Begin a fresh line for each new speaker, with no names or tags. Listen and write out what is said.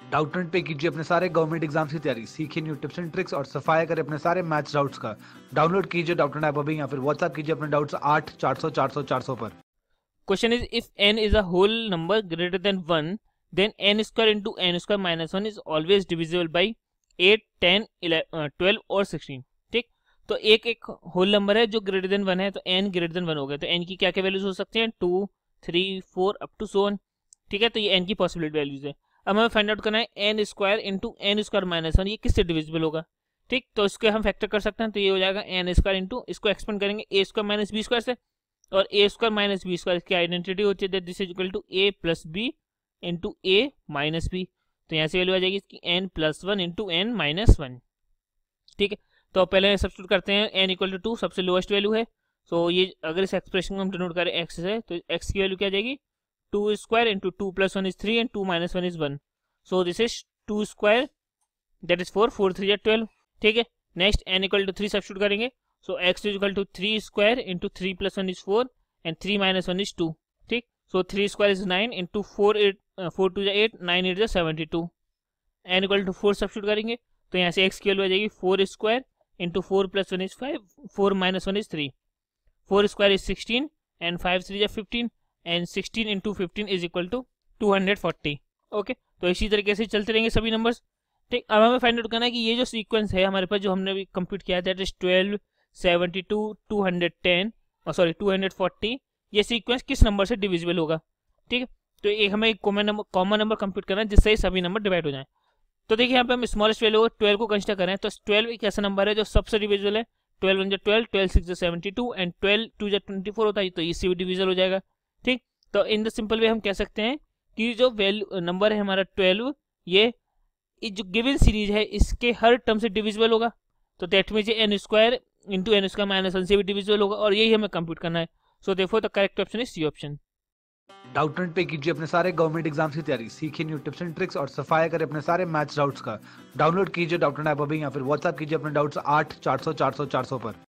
Doubtnut पे कीजिए अपने सारे गवर्नमेंट एग्जाम्स की तैयारी, सीखिए न्यू टिप्स एंड ट्रिक्स और सफाया करें अपने सारे मैथ्स डाउट्स का। डाउनलोड कीजिए डाउटनेट ऐप अभी, या फिर व्हाट्सएप कीजिए अपने डाउट्स 8400 400 400 पर।
Question is, if n is a whole number greater than 1, then n square into n square minus 1 is always divisible by 8, 10, 11, 12 और 16। ठीक, तो एक होल नंबर है जो ग्रेटर देन 1 है, तो n ग्रेटर देन 1 हो गया, तो n की क्या क्या वैल्यूज हो सकती हैं, 2, 3, 4 अप टू सो ऑन। ठीक है, तो ये n की पॉसिबिलिटी वैल्यूज है। अब हमें फाइंड आउट करना है n square into n square minus 1 ये किससे डिविजिबल होगा। ठीक, तो इसको हम फैक्टर कर सकते हैं, तो ये हो जाएगा n स्क्वायर इंटू, इसको एक्सपेंड करेंगे a square minus b square से, और a square minus b square की आइडेंटिटी होती है, this is equal to a plus b into a minus b. तो यहाँ से वैल्यू आ जाएगी इसकी n plus 1 into n minus 1। ठीक है, तो पहले सब्स्टिट्यूट करते हैं, एन इक्वल टू 2 सबसे लोएस्ट वैल्यू है। सो ये अगर इस एक्सप्रेशन को हम डिनोट करें एक्स से, तो एक्स की वैल्यू क्या आ जाएगी, 2 square into 2 plus 1 is 3 and 2 minus 1 is 1। So this is 2 square that is 4, 4 3 12। ठीक है, next n equal to 3 substitute करेंगे, so x is equal to 3 square into 3 plus 1 is 4 and 3 minus 1 is 2। ठीक, so 3 square is 9 into 4 8 4 2 8 9 8 72। n equal to 4 substitute करेंगे, तो यहाँ से x की value आ जाएगी 4 square into 4 plus 1 is 5, 4 minus 1 is 3, 4 square is 16 and 5 3 15 and 16 into 15 is equal to 240। Okay, तो इसी तरीके से चलते रहेंगे सभी नंबर्स। ठीक, अब हमें फाइंड आउट करना है कि ये जो सीक्वेंस है हमारे पास, जो हमने अभी कंप्लीट किया दैट इज 12, 72, 210 और सॉरी 240, ये सीक्वेंस किस नंबर से डिविजिबल होगा। ठीक है, तो एक हमें एक कॉमन नंबर कंप्यूट करना है जिससे सभी नंबर डिवाइड हो जाएं। तो देखिए यहाँ पे हम स्मॉलेस्ट वैल्यू 12 को कंसीडर करें, तो 12 एक ऐसा नंबर है जो सबसे डिविजिबल है। 12 1 12, 12 6 72 एंड 12 2 24 होता है, तो इससे भी डिविजिबल हो जाएगा। ठीक, तो इन द सिंपल वे हम कह सकते हैं कि जो वैल्यू नंबर है हमारा 12, ये जो गिवन सीरीज है इसके हर टर्म से डिविजिबल होगा, तो that means n square into n square minus 1 से भी डिविजिबल होगा, और यही हमें कंप्यूट करना है। So therefore the correct option is C option.
Doubtnut पे कीजिए अपने सारे गवर्नमेंट एग्जाम्स की तैयारी, सीखिए न्यू टिप्स एंड ट्रिक्स और सफाया करें अपने सारे मैथ्स डाउट्स का। डाउनलोड कीजिए डाउटनेट ऐप अभी, या फिर व्हाट्सएप कीजिए अपने डाउट्स 8400 400 400 पर।